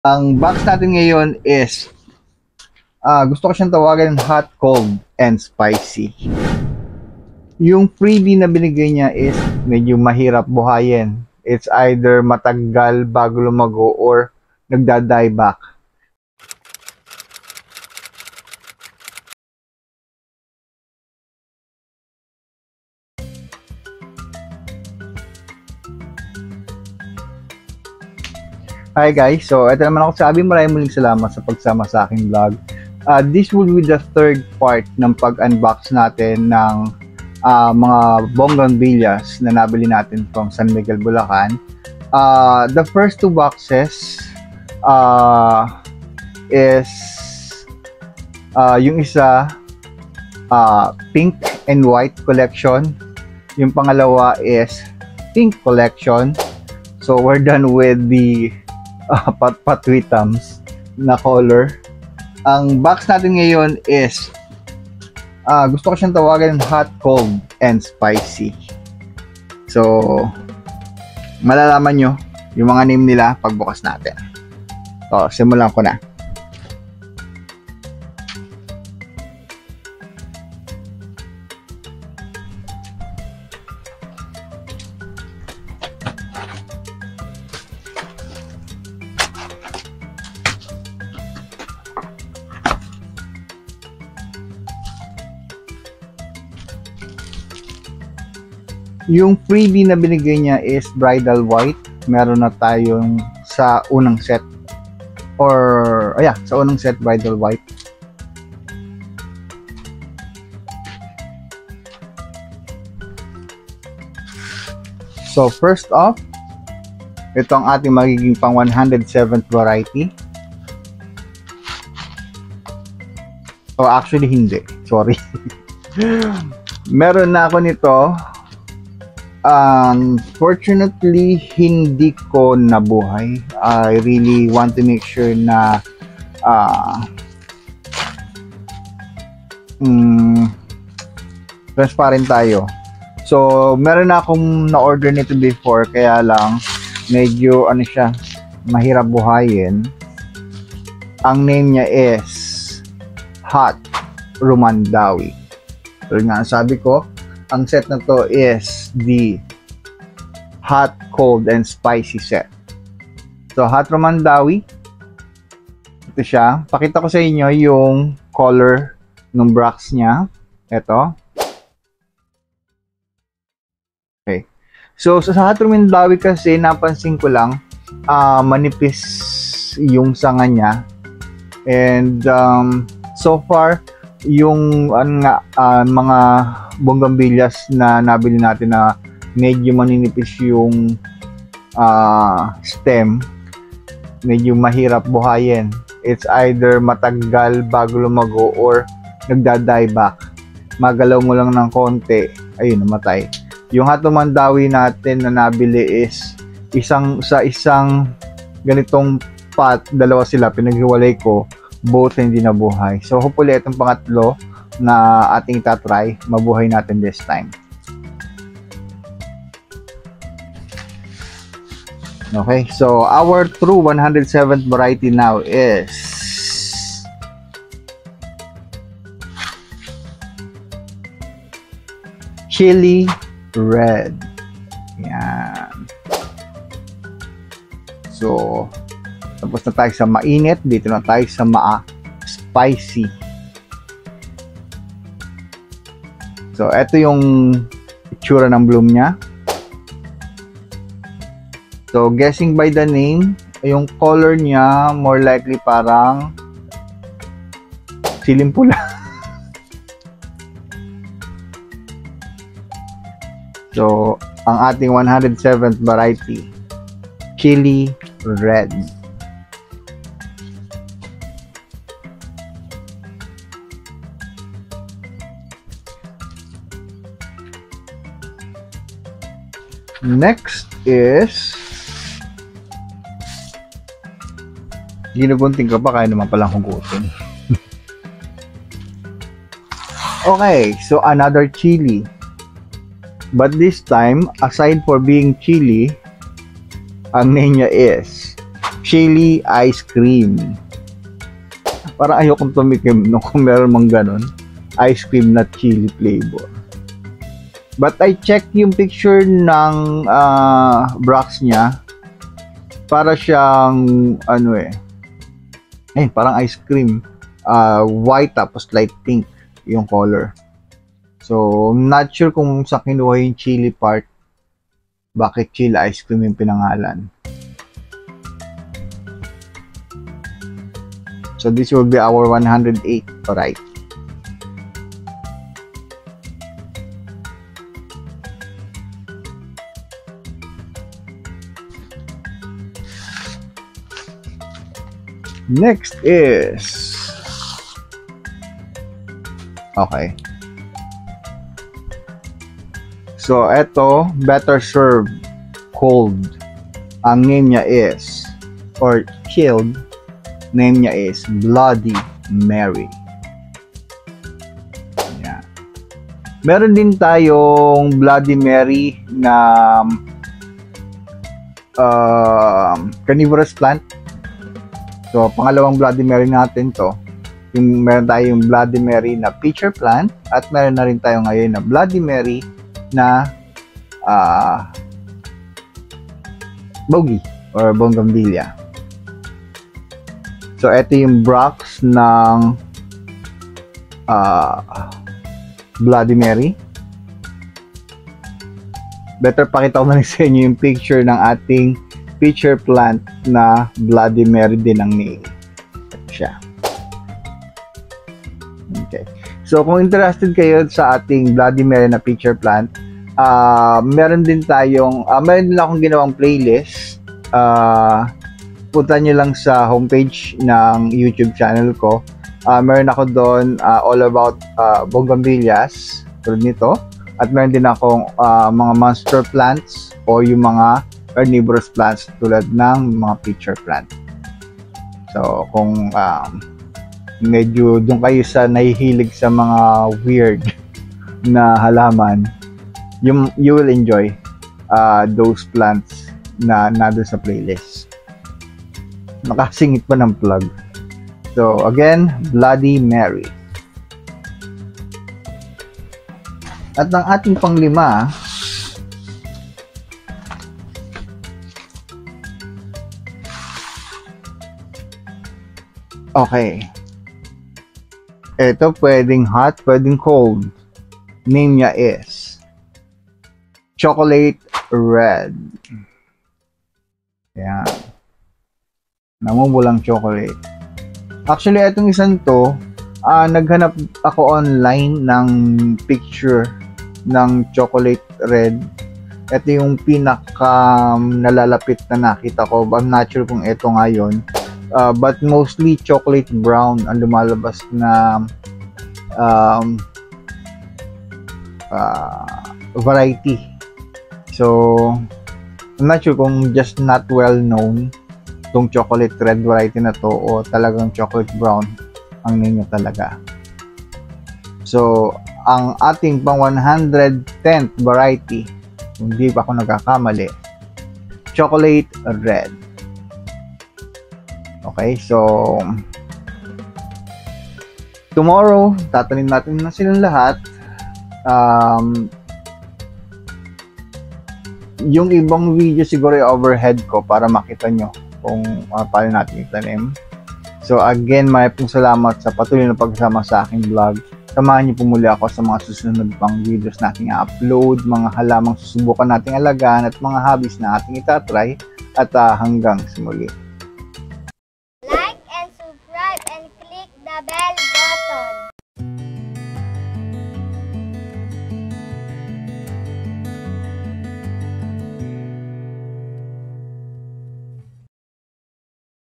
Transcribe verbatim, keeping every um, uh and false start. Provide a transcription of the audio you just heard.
Ang box natin ngayon is, uh, gusto ko siyang tawagan hot, cold, and spicy. Yung freebie na binigay niya is medyo mahirap buhayin. It's either matagal bago lumago or nagda-die back. Hi guys, so ito naman ako sabi, maraming muling salamat sa pagsama sa aking vlog. Uh, this will be the third part ng pag-unbox natin ng uh, mga bougainvilleas na nabili natin from San Miguel, Bulacan. Uh, the first two boxes uh, is uh, yung isa uh, pink and white collection, yung pangalawa is pink collection. So we're done with the Uh, pat patwitams na color. Ang box natin ngayon is, uh, gusto ko siyang tawagan hot, cold, and spicy. So malalaman nyo yung mga name nila pagbukas natin. So simulan ko na. Yung freebie na binigay niya is bridal white. Meron na tayong sa unang set. Or, oh yeah, sa unang set, bridal white. So, first off, ito ang ating magiging pang one hundred seventh variety. Oh, actually, hindi. Sorry. Meron na ako nito. Unfortunately, hindi ko nabuhay. I really want to make sure na uh, mm, transparent tayo. So, meron na akong na-order nito before, kaya lang medyo ano siya, mahirap buhayin. Ang name niya is Hot Rumandawi. So, nga sabi ko, ang set na to is the hot, cold, and spicy set. So, Hot Rumandawi. Ito siya. Pakita ko sa inyo yung color ng box niya. Ito. Okay. So, sa Hot Rumandawi kasi, napansin ko lang, uh, manipis yung sanga niya. And, um, so far, yung ano nga, uh, mga bougainvilleas na nabili natin na medyo maninipis yung uh, stem, medyo mahirap buhayin. It's either matagal bago lumago or nagda-die back. Magalaw mo lang ng konti, ayun, namatay. Yung Hot Rumandawi natin na nabili is isang sa isang ganitong pot, dalawa sila, pinaghiwalay ko, both hindi nabuhay. So hopefully itong pangatlo na ating tatry, mabuhay natin this time. Okay, so our true one hundred seventh variety now is Chili Red. Yan. So tapos na tayo sa mainit, dito na tayo sa ma-spicy. So, ito yung itsura ng bloom niya. So, guessing by the name, yung color niya, more likely parang siling pula. So, ang ating one hundred seventh variety, Chili Red. Next is ginugunting ka pa, kaya naman palang hugutin. Okay, so another chili. But this time, aside for being chili, ang name niya is chili ice cream. Parang ayokong tumikim no kung meron mang ganon. Ice cream na chili flavor. But I check yung picture ng uh, box niya. Para siyang ano eh. Eh, parang ice cream. Uh, white tapos light pink yung color. So, I'm not sure kung sa kinuha yung chili part. Bakit chili ice cream yung pinangalan. So, this will be our one hundred eight variety. Next is okay. So, eto, better serve cold. Ang name niya is, or chilled, name niya is Bloody Mary. Yan. Meron din tayong Bloody Mary na uh, carnivorous plant. So, pangalawang Bloody Mary natin to. Yung meron tayong Bloody Mary na pitcher plant at meron na rin tayo ngayon na Bloody Mary na uh, bogey or bougainvillea. So, ito yung box ng uh, Bloody Mary. Better pakita ko na sa inyo yung picture ng ating pitcher plant na Bloody Mary din ang name. Siya. Okay. So, kung interested kayo sa ating Bloody Mary na pitcher plant, uh, meron din tayong, uh, meron din akong ginawang playlist. Uh, punta nyo lang sa homepage ng YouTube channel ko. Uh, meron ako doon uh, all about uh, bougainvilleas, tulad nito. At meron din akong uh, mga monster plants o yung mga carnivorous plants tulad ng mga pitcher plant. So, kung um, medyo doon kayo sa nahihilig sa mga weird na halaman, you, you will enjoy uh, those plants na nandun sa playlist. Nakasingit pa ng plug. So, again, Bloody Mary. At ang ating panglima, okay. Ito pwedeng hot, pwedeng cold. Name niya is Chocolate Red. Ayan. Namumulang chocolate. Actually, itong isang to, uh, naghanap ako online ng picture ng chocolate red. Ito yung pinaka um, nalalapit na nakita ko. I'm not sure kung ito nga yun. Uh, but mostly chocolate brown ang lumalabas na um, uh, variety. So, I'm not sure kung just not well known itong chocolate red variety na to o talagang chocolate brown ang ninyo talaga. So, ang ating pang one hundred tenth variety, kung di pa ako nagkakamali, chocolate red. Okay, so tomorrow, tatanim natin na silang lahat. Um, yung ibang video siguro yung overhead ko para makita nyo kung uh, paano natin itanim. So again, may pong salamat sa patuloy na pagsama sa aking vlog. Samahan niyo po muli ako sa mga susunod pang videos na ating upload, mga halamang susubukan nating alagaan at mga hobbies na ating itatry at uh, hanggang sa muli.